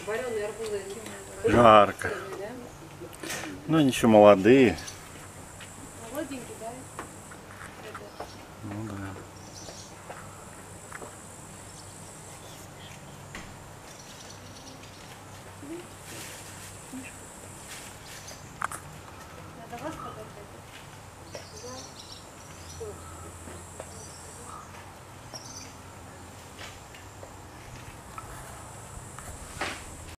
Вареные арбузы. Жарко. Ну, они еще молодые. Молоденький, да? Ну да. Надо вас подождать. Да.